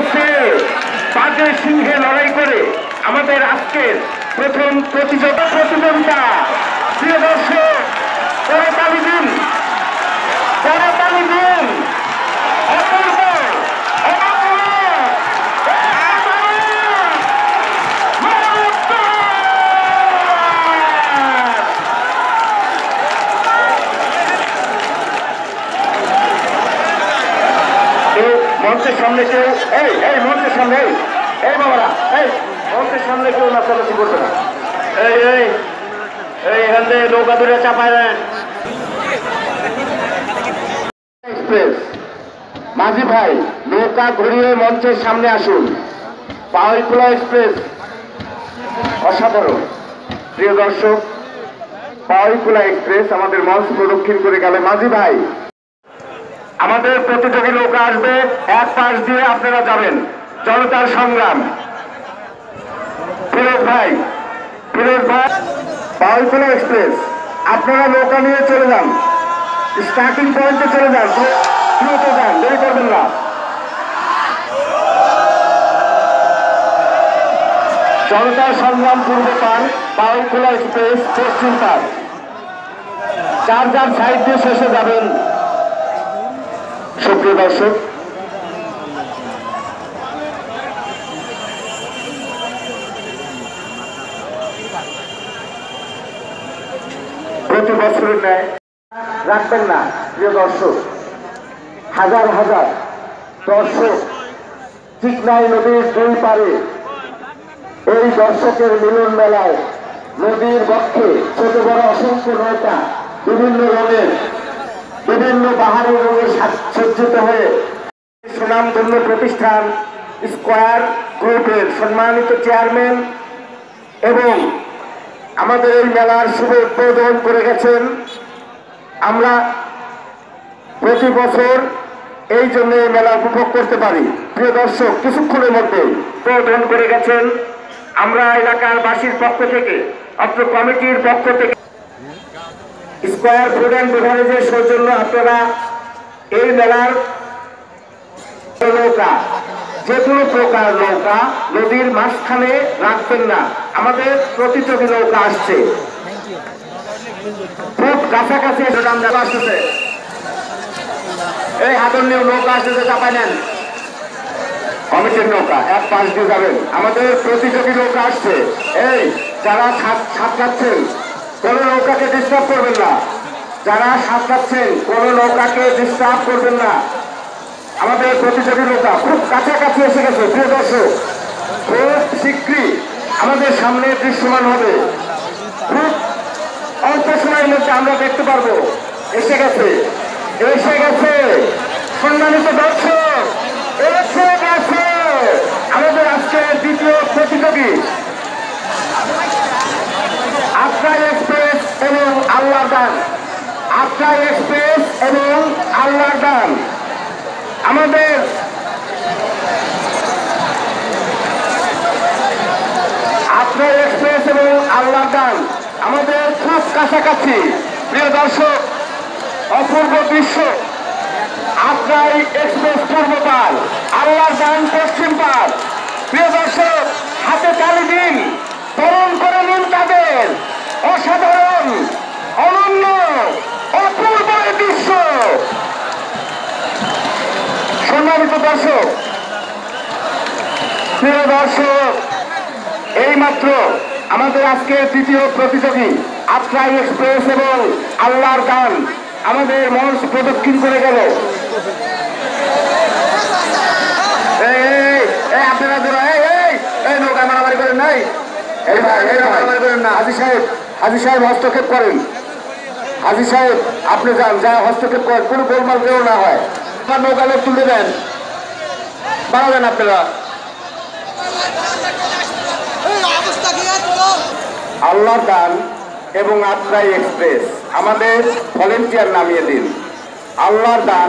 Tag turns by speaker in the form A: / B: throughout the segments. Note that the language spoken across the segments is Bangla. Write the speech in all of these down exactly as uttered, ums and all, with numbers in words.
A: মধ্যে বাঘের সিংহে লড়াই করে আমাদের আজকের প্রথম প্রতিযোগিতা প্রতিযোগিতা প্রিয় দর্শক করতালি দিন করতালি দিন অপূর্ব মঞ্চের সামনে কেউ এই এই মঞ্চের সামনে এই বাবারা এই মঞ্চের সামনে কেউ নাচানাচি করবে না এই এই এই এখান থেকে নৌকা ধরে চাপায় দেন এক্সপ্রেস মাঝি ভাই নৌকা ঘুরিয়ে মঞ্চের সামনে আসুন পাওয়ারকুলা এক্সপ্রেস অসাধারণ প্রিয় দর্শক পাওয়ারকুলা এক্সপ্রেস আমাদের মঞ্চ প্রদক্ষিণ করে গেলে মাঝি ভাই আমাদের প্রতিযোগী নৌকা আসবে এক পাশ দিয়ে আপনারা যাবেন জনতার সংগ্রাম ফিরোজ ভাই ফিরোজ ভাই পাওয়ারকুলা এক্সপ্রেস আপনারা নৌকা নিয়ে চলে যান স্টার্টিং পয়েন্টে চলে যান দ্রুত যান দেরি করবেন না জনতার সংগ্রাম পূর্ব পান পাওয়ারকুলা এক্সপ্রেস পশ্চিম পান যার যার সাইড দিয়ে শেষে যাবেন সুপ্রিয় দর্শক প্রতি বছরের ন্যায় রাখবেন না প্রিয় দর্শক হাজার হাজার দর্শক চিকনাই নদীর দুই পারে এই দর্শকের মিলন মেলায় নদীর বক্ষে ছোট বড় অসংখ্য নৌকা বিভিন্ন রঙের বিভিন্ন পাহাড়ি রঙে সজ্জিত হয়ে সুনামধন্য প্রতিষ্ঠান স্কয়ার গ্রুপের সম্মানিত চেয়ারম্যান এবং আমাদের এই মেলার শুভ উদ্বোধন করে গেছেন আমরা প্রতি বছর এই জন্য এই মেলা উপভোগ করতে পারি প্রিয় দর্শক কিছুক্ষণের মধ্যে উদ্বোধন করে গেছেন আমরা এলাকার বাসীর পক্ষ থেকে অত্র কমিটির পক্ষ থেকে স্কয়ার ফুড অ্যান্ড বেভারেজের সৌজন্য আপনারা এই মেলার নৌকা যে কোনো প্রকার নৌকা নদীর মাঝখানে রাখবেন না আমাদের প্রতিযোগী নৌকা আসছে খুব কাছাকাছি আসতেছে এই হাতর নিয়ে নৌকা আসতেছে চাপাই নেন কমিটির নৌকা এক পাশ দিয়ে যাবেন আমাদের প্রতিযোগী নৌকা আসছে এই যারা সাঁতরাচ্ছেন কোন নৌকাকে ডিস্টার্ব করবেন না যারা সাঁতরাচ্ছেন কোন নৌকাকে ডিস্টার্ব করবেন না আমাদের প্রতিযোগী নৌকা খুব কাছাকাছি এসে গেছে প্রিয় দর্শক খুব শীঘ্রই আমাদের সামনে দৃশ্যমান হবে খুব অল্প সময়ের মধ্যে আমরা দেখতে পারবো এসে গেছে এসে গেছে সম্মানিত দর্শক এসে গেছে আমাদের আজকে দ্বিতীয় প্রতিযোগী আত্রাই এক্সপ্রেস এবং আল্লাহর দান আত্রাই এক্সপ্রেস এবং আল্লাহর দান আমাদের আত্রাই এক্সপ্রেস এবং আল্লাহর দান আমাদের খুব কাছাকাছি প্রিয় দর্শক অপূর্ব দৃশ্য আত্রাই এক্সপ্রেস পূর্ব পার আল্লাহর দান পশ্চিম পার প্রিয় দর্শক হাতে তালি দিন বরণ করে নিন তাদের অসাধারণ অনন্য অপূর্ব দৃশ্য সম্মানিত দর্শক প্রিয় দর্শক এইমাত্র আমাদের আজকে তৃতীয় প্রতিযোগী আত্রাই এক্সপ্রেস এবং আল্লাহর দান আমাদের মঞ্চ প্রদক্ষিণ করে গেল আপনারা এই নৌকা মারামারি করেন নাই হাজি সাহেব হাজি সাহেব হস্তক্ষেপ করেন হাজি সাহেব আপনি যান যা হস্তক্ষেপ করেন কোনো গোলমাল কেউ না হয় আমার নৌকা লোক তুলে দেন বাড়াবেন আপনারা আল্লাহর দান এবং আত্রাই এক্সপ্রেস আমাদের ভলেন্টিয়ার নামিয়ে দিন আল্লাহর দান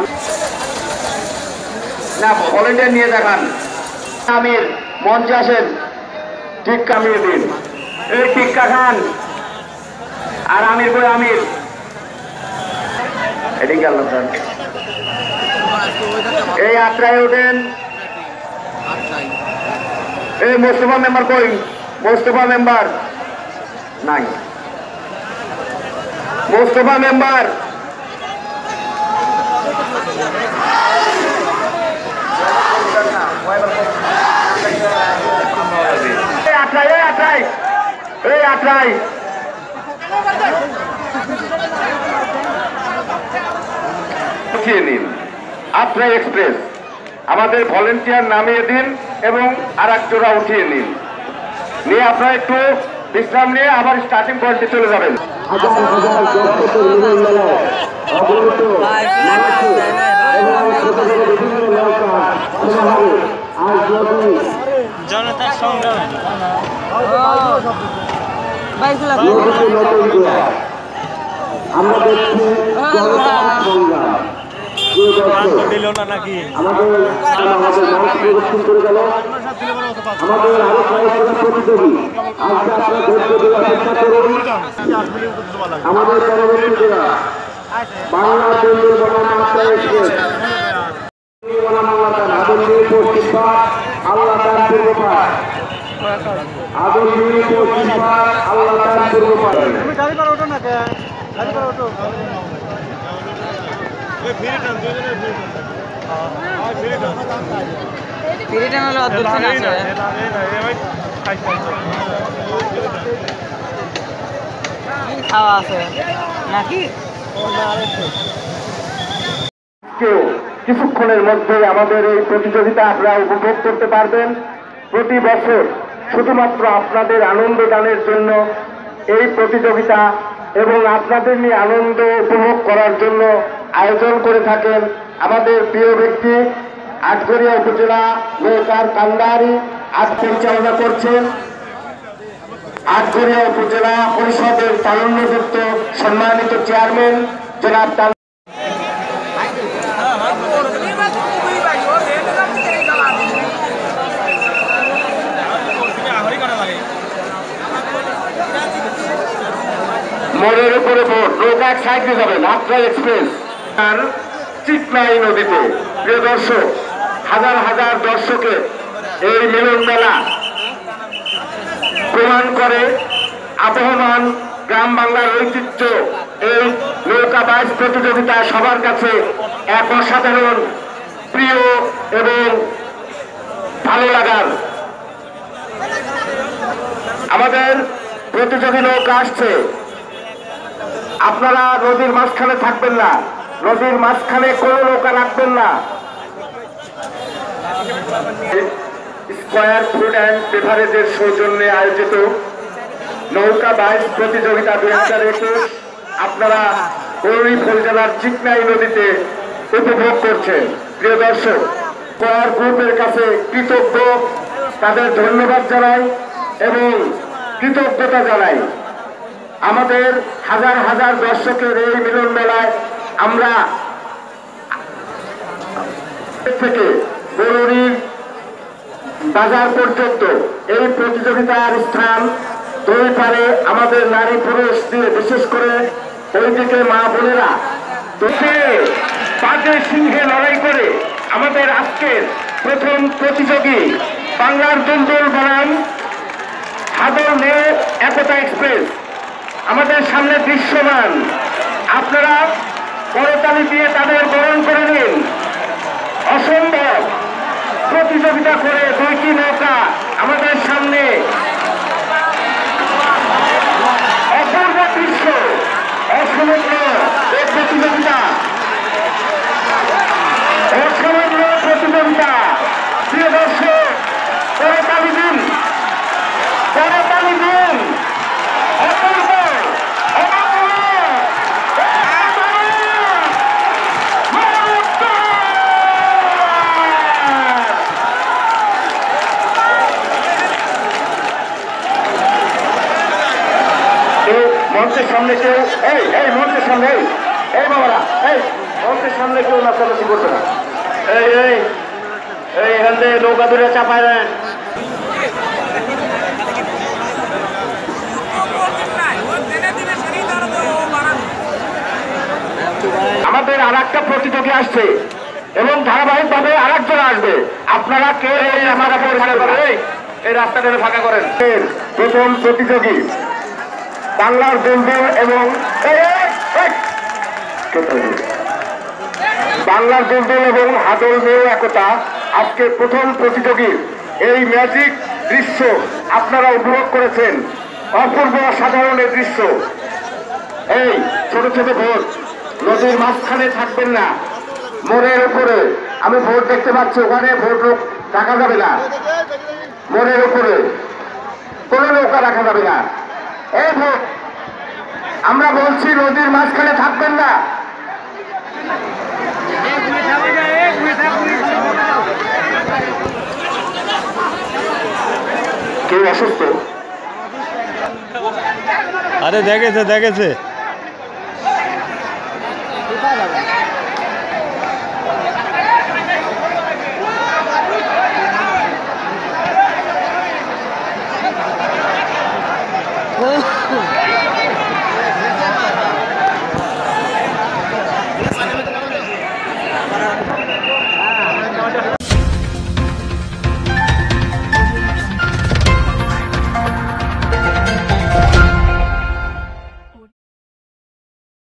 A: না ভলেন্টিয়ার নিয়ে দেখান আমির মঞ্চে আসেন ঠিক কামিয়ে দিন এই টিক্কা খান আর আমির কই আমির এদিকে আল্লাহ এই আত্রায় ওঠেন এই মোস্তফা মেম্বার কই? মোস্তফা মেম্বার নাই। মোস্তফা মেম্বার আটরাই এই আটরাই এই আটরাই উঠিয়ে নিন। আটরাই এক্সপ্রেস আমাদের ভলেন্টিয়ার নামিয়ে দিন এবং আর এক জোড়া উঠিয়ে নিন। নিয়ে আপনারা একটু বিশ্রাম নিয়ে আবার স্টার্টিং পয়েন্টে চলে যাবেন।
B: জনতার সংগ্রাম
A: আমরা দেখছি
B: দিল না নাকি
A: আমাদের আমাদের মঞ্চ প্রদর্শন করে গেল আমাদের আরো কয়েকজন প্রতিযোগী। আজকে আপনারা ধৈর্য ধরে অপেক্ষা করুন। আমাদের পরবর্তী জেলা বাংলা দিল্লি বনাম আটরাই এক্সপ্রেস আদমদিনী পশ্চিম পাড় আল্লাহ তার পূর্ব পাড় আদমদিনী পশ্চিম পাড় আল্লাহ তার পূর্ব পাড়।
B: গাড়ি করে ওঠো না কে গাড়ি করে ওঠো ফিরিটান হলো অদ্ভুত না খাওয়া আছে নাকি
A: কেউ কিছুক্ষণের মধ্যে আমাদের এই প্রতিযোগিতা আপনারা উপভোগ করতে পারবেন। প্রতি বছর শুধুমাত্র আপনাদের আনন্দ দানের জন্য এই প্রতিযোগিতা এবং আপনাদের নিয়ে আনন্দ উপভোগ করার জন্য আয়োজন করে থাকেন আমাদের প্রিয় ব্যক্তি আটঘরিয়া উপজেলা নৌকার কান্দারি আজ পরিচালনা করছেন আটঘরিয়া উপজেলা পরিষদের তারুণ্যযুক্ত সম্মানিত চেয়ারম্যান জনাব মোড়ের উপরে ভোট নৌকা এক সাইড দিয়ে যাবেন। আটরাই এক্সপ্রেস আর চিকনাই নদীতে প্রিয় দর্শক হাজার হাজার দর্শকের এই মিলন মেলা প্রমাণ করে আবহমান গ্রাম বাংলার ঐতিহ্য। এই নৌকা বাইচ প্রতিযোগিতা সবার কাছে এক অসাধারণ প্রিয় এবং ভালো লাগার। আমাদের প্রতিযোগী নৌকা আসছে। আপনারা নদীর মাঝখানে থাকবেন না, নদীর মাঝখানে কোনো নৌকা রাখবেন না। স্কয়ার ফুড অ্যান্ড বেভারেজের সৌজন্যে আয়োজিত নৌকা বাইচ প্রতিযোগিতা দুই হাজার একুশ আপনারা বরুণী জেলার চিকনাই নদীতে উপভোগ করছেন। প্রিয় দর্শক স্কয়ার গ্রুপের কাছে কৃতজ্ঞ, তাদের ধন্যবাদ জানাই এবং কৃতজ্ঞতা জানাই। আমাদের হাজার হাজার দর্শকের এই মিলন মেলায় আমরা থেকে বরুণীর বাজার পর্যন্ত এই প্রতিযোগিতার স্থান দুই পারে আমাদের নারী পুরুষ দিয়ে বিশেষ করে ওইদিকে মা বোনেরা বাঘের সিংহে লড়াই করে আমাদের আজকের প্রথম প্রতিযোগী বাংলার দুলদুল বনাম হাদর মেয়ে একতা এক্সপ্রেস আমাদের সামনে দৃশ্যমান। আপনারা করতালি দিয়ে তাদের বরণ করে নিন। অসম্ভব প্রতিযোগিতা করে দুইটি নৌকা আমাদের সামনে অপূর্ব দৃশ্য অসমুদ্র এই প্রতিযোগিতা অসমুদ্র প্রতিযোগিতা। প্রিয় দর্শক করতালি দিন, করতালি দিন। অপূর্ব মঞ্চের সামনে কেউ এই এই মঞ্চের সামনে এই বাবারা এই মঞ্চের সামনে কেউ নাচানাচি করবে না। এই এই এই এখান থেকে নৌকা ধরে চাপায় দেন। আমাদের আর একটা প্রতিযোগী আসছে এবং ধারাবাহিক ভাবে আর একজন আসবে। আপনারা কে আমার পরিচয় করে এই রাস্তাটা ফাঁকা করেন। প্রথম প্রতিযোগী বাংলার দুলদুল এবং বাংলার দুলদুল এবং হাদল মেয় একতা আজকে প্রথম প্রতিযোগীর এই ম্যাজিক দৃশ্য আপনারা উপভোগ করেছেন। অপূর্ব সাধারণের দৃশ্য। এই ছোট ছোট ভোট নদীর মাঝখানে থাকবেন না, মোড়ের উপরে। আমি ভোট দেখতে পাচ্ছি, ওখানে ভোট রাখা যাবে না, মোড়ের উপরে কোনো নৌকা রাখা যাবে না। এই ভোট আমরা বলছি নদীর মাঝখানে থাকবেন না। কেউ অসুস্থ?
B: আরে দেখেছে দেখেছে Oh